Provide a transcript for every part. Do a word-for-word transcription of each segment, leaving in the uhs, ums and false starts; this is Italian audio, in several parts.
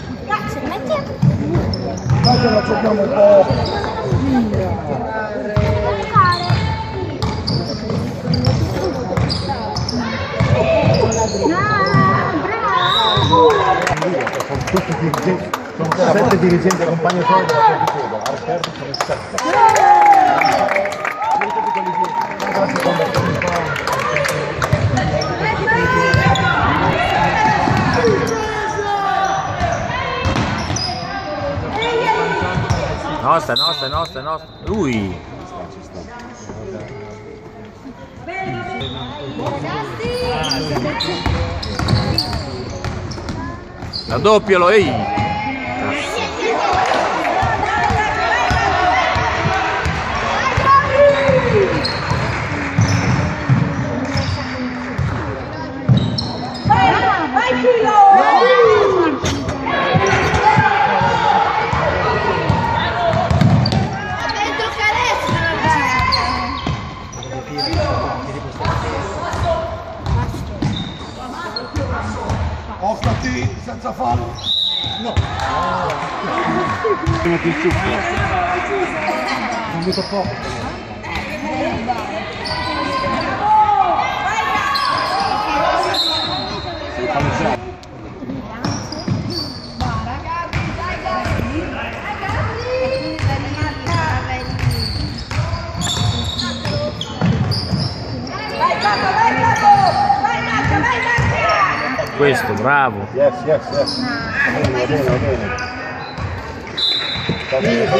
Grazie, metti. Dai che la giochiamo un po'. Sono tutti dirigenti, sono sette dirigenti compagni suoi della Fortitudo, Archerdi sono sette. Nostra, nostra, nostra, nostra. Lui. Raddoppialo, ehi. Offrati senza fallo. No. Non vedo poco. Questo, bravo. Yes, yes, yes. Va bene, va bene, va bene. Va bene.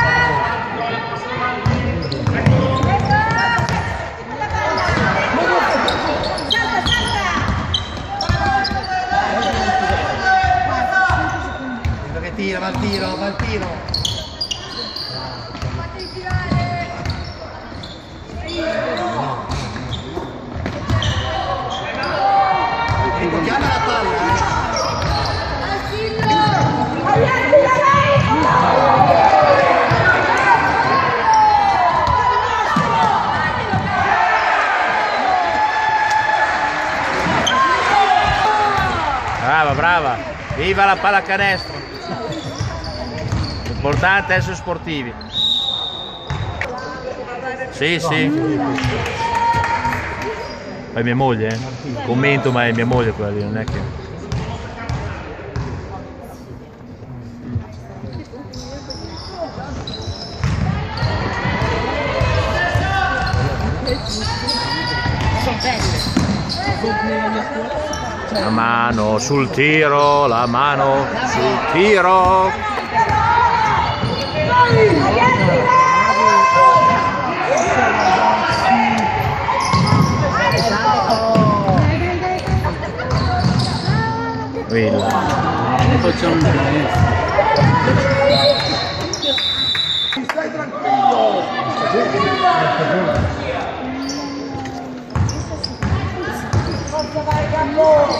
Che tira, va il tiro, va il tiro. Chiama la palla. Brava, brava. Viva la pallacanestro. L'importante è essere sportivi. Sì, sì. È mia moglie, eh? Commento, ma è mia moglie quella lì, non è che... La mano sul tiro, la mano sul tiro. Quella. Stai tranquillo. Forza, vai Gambo.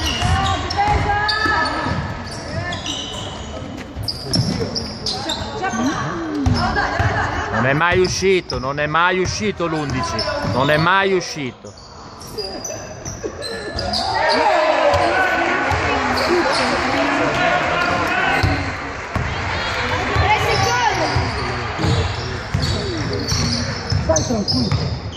Non è mai uscito, non è mai uscito l'undici, non è mai uscito. Stai tranquillo.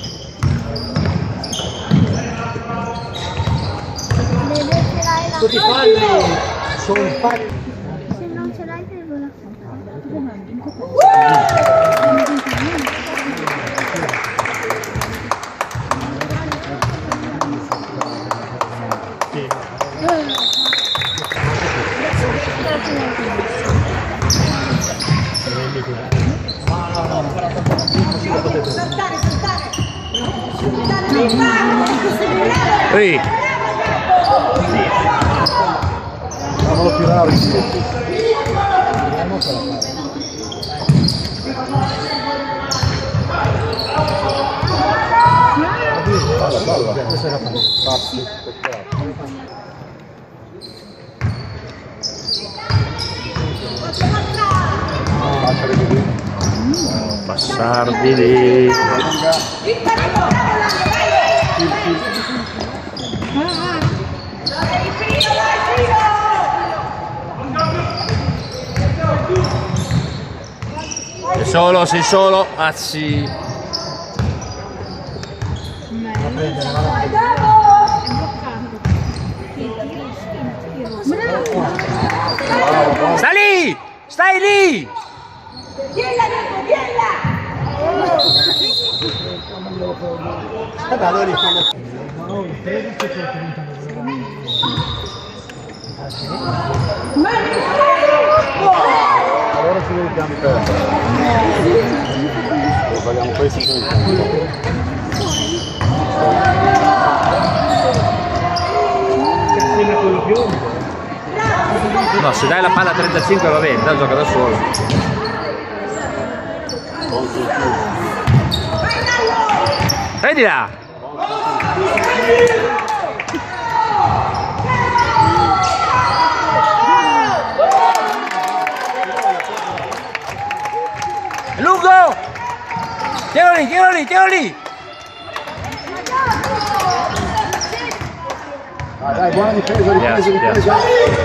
Tutti i falli sono fatti. Se non ce l'hai devo la Ehi. Fammelo tirare indietro. Balla, balla. Questa era passi. Passare di lì. solo, sei solo. Ah sì. Stai lì! Stai lì! Allora ci vediamo per vogliamo questi No, se dai la palla a trentacinque va bene, dai, gioca da solo. Prendi là! Lungo! Tienilo lì, tienilo lì, tienilo lì! Dai, dai, buona difesa, difesa, difesa!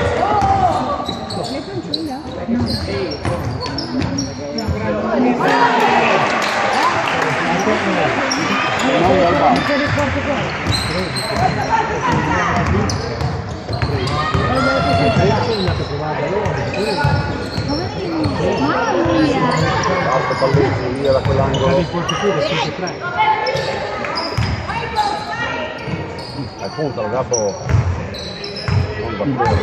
Basta palleggi via da quell'angolo. Dai, punta, lo capo. Non battere.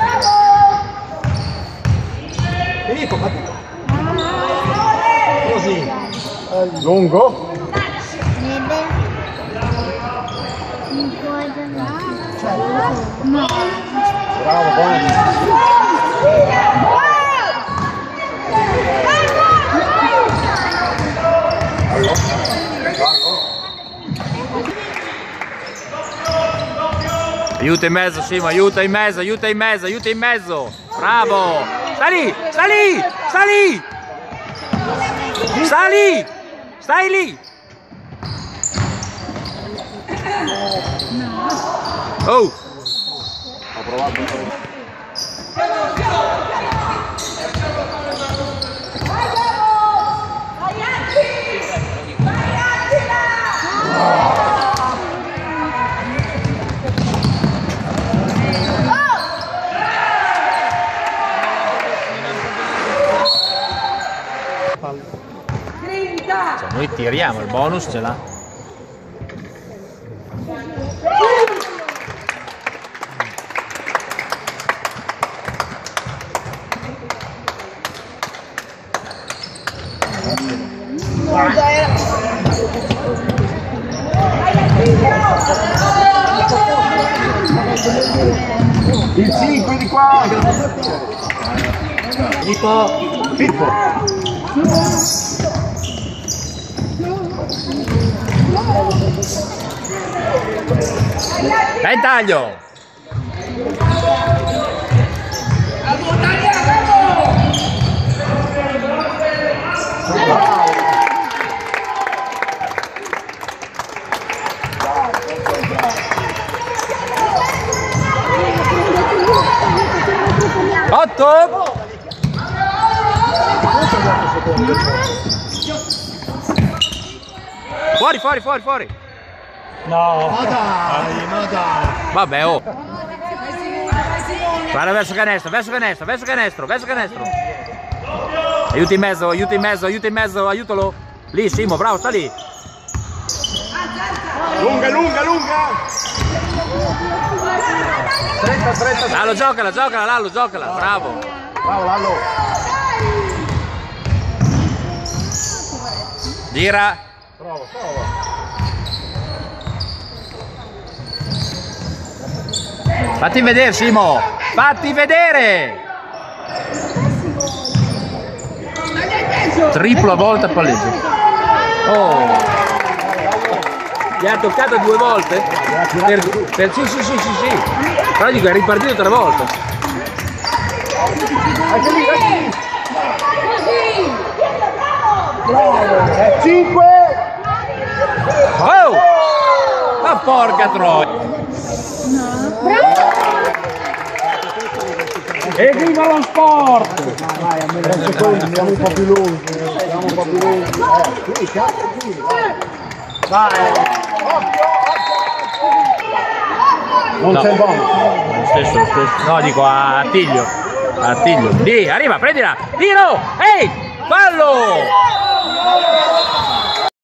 Filippo, ma così. Lungo. Vede? Non puoi andare. No. Bravo, buono. Aiuta in mezzo, Simo, aiuta in mezzo, aiuta in mezzo, aiuta in mezzo. Bravo! Sta lì, sta lì, sta lì! Sta lì! Stai lì! Oh! Ho provato un po'. Cioè, noi tiriamo, il bonus ce l'ha. Il cinque di qua! Filippo, Pippo! Dai taglio! Otto! Fuori, fuori, fuori, fuori! no, ma dai, ma dai. Vabbè, oh! Guarda verso canestro, verso canestro, verso canestro, verso canestro! Aiuta in mezzo, aiuta in mezzo, aiuta in mezzo, aiutalo! Lì, Simo, bravo, sta lì! Lunga, lunga, lunga! trenta, trenta, Lallo, giocala, giocala, Lallo, giocala, bravo! bravo Lallo! Gira! Prova, prova! Fatti vedere, Simo! Fatti vedere! Triplo a volta palleggio. Oh! Gli ha toccato due volte? Per, per, sì, sì, sì, sì, sì. Però dico, è ripartito tre volte. Anche lì, anche lì! Bravo! cinque! Oh! Ma porca troia! E viva lo sport! tre secondi, siamo un po' più lunghi. siamo un po' più lunghi. Eh, qui, cazzo, qui. Vai. Non No. c'è il bonus. Lo stesso, lo stesso. No, dico a Attilio. A Attilio. Di, arriva, prendila. Tiro! Ehi! Fallo!